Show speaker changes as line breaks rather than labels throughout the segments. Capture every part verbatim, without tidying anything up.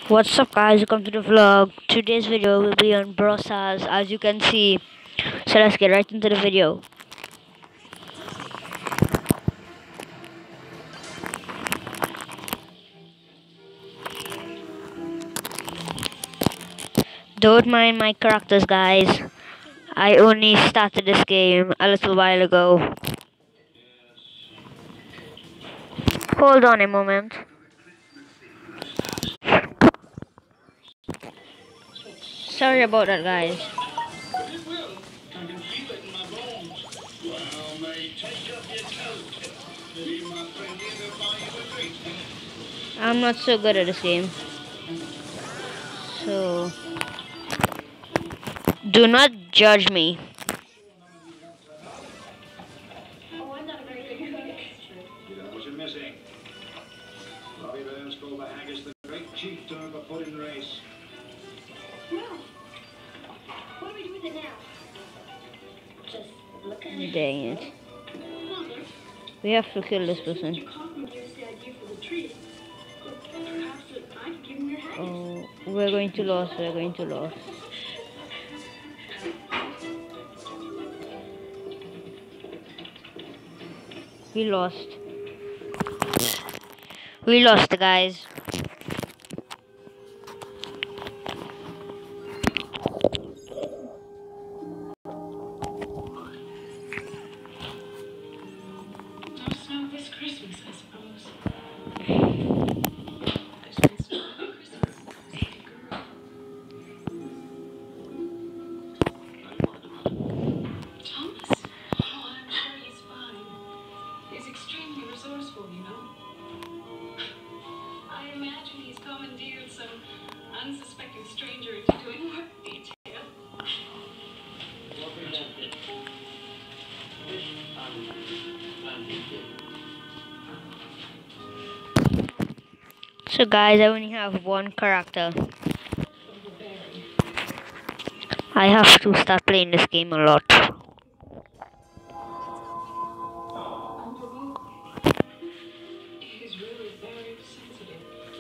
What's up guys, welcome to the vlog. Today's video will be on Brawl Stars, as you can see. So let's get right into the video. Don't mind my characters guys. I only started this game a little while ago. Hold on a moment. Sorry about that guys. I'm not so good at this game. So do not judge me. Dang it. We have to kill this person. Oh, we're going to lose, we're going to lose. We lost. We lost, guys.
Unsuspecting stranger into doing work detail.
So guys, I only have one character. I have to start playing this game a lot.
He's really very sensitive.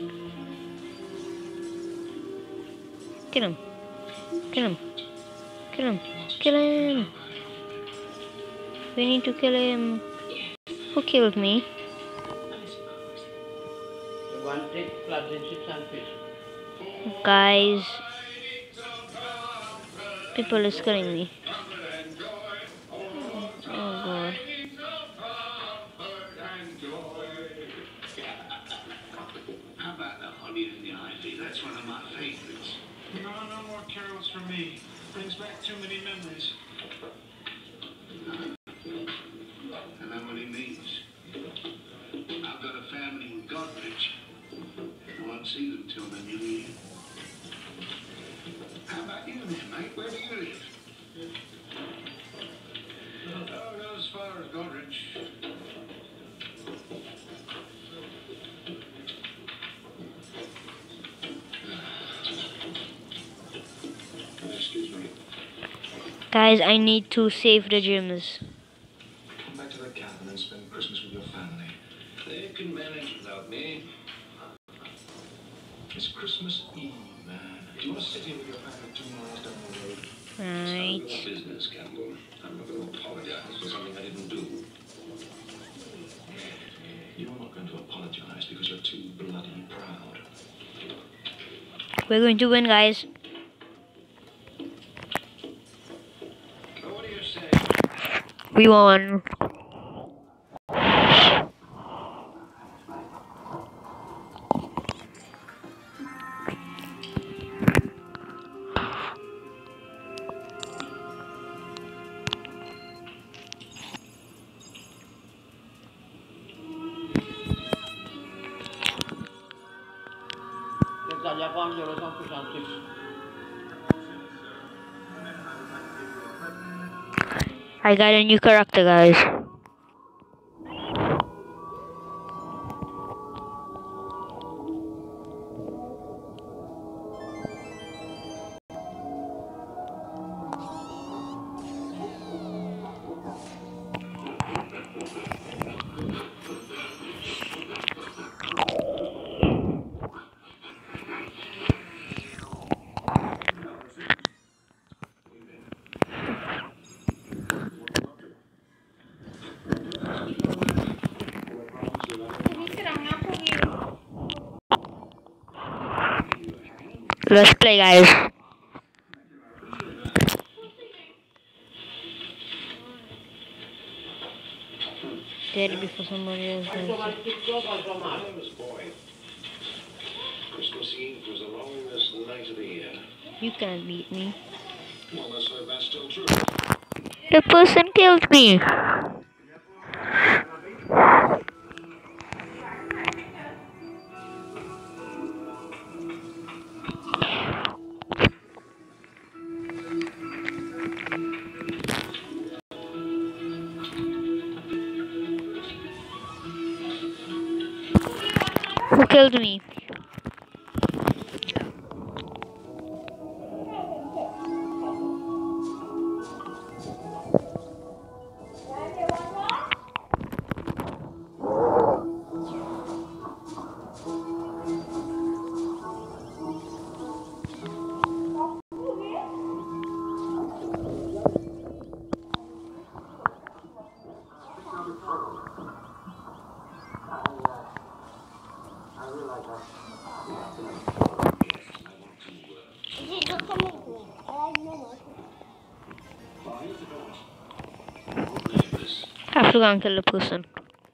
Kill him. Kill him. Kill him. Kill him. We need to kill him. Who killed me? Guys, people is killing me. Oh god.
How about the honey in the ivy? That's one of my favorites.
No, no more carols for me. Brings back too many memories.
I know what he means. I've got a family in Godrich. I won't see them till the new year. How about you then, mate? Where do you live?
Oh, not as far as Godrich.
Excuse me.
Guys, I need to save the gyms.
Come back to the cabin and spend Christmas with your family.
They can manage without me.
It's Christmas Eve, man. Do you want to sit here with your family two miles down the road?
Right.
It's business, Campbell. I'm not going to apologize for something I didn't do.
You're not going to apologize because you're too bloody proud.
We're going to win, guys.
Well, what do you say?
We won. I got a new character, guys. Let's play, guys. Get it before somebody else does it.
Famous boy. Christmas Eve was the longest night of the year.
You can't beat me.
Well, let's hope that's still true.
The person killed me. Who killed me? I have to go and kill the person.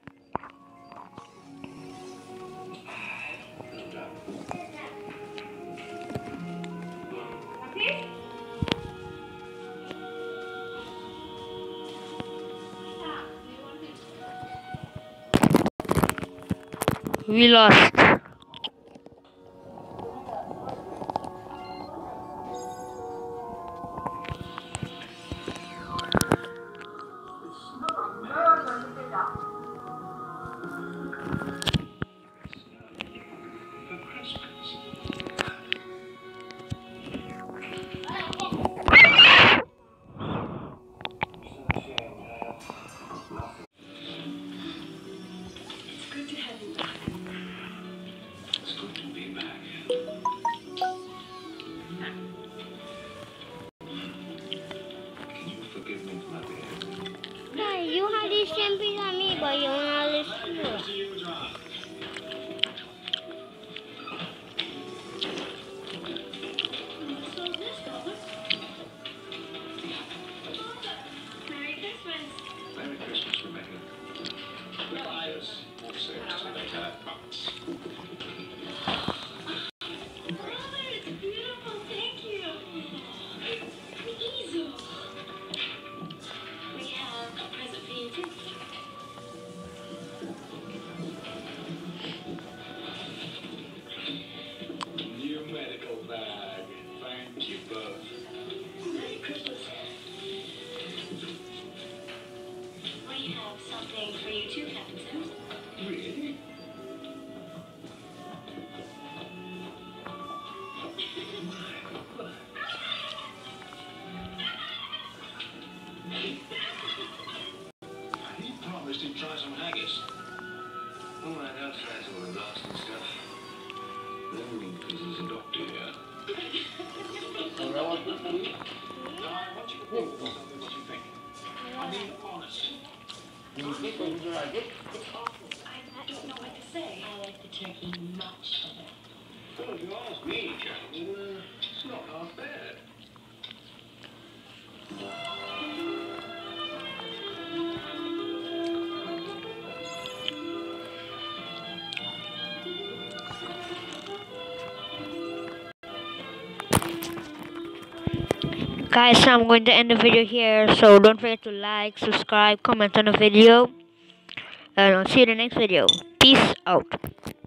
We lost.
You have these champions on me, but you're not listening.
Merry Christmas.
Merry Christmas, Rebecca. Well, I was more safe to say that.
Brother, it's beautiful. Thank you. Easel. We have a present for you too.
New medical bag. Thank you both.
Merry Christmas. We have something for you too, Captain Sims.
Really? He promised he'd try some haggis.
All right, I'll try some of the last and stuff.
No, because there's a doctor here. Now, what you think? What you think? I mean, honest.
I don't know what to say. I like the turkey much better.
Well, if you ask me, gentlemen, uh, it's not half bad.
Guys, so I'm going to end the video here. So don't forget to like, subscribe, comment on the video. And I'll see you in the next video. Peace out.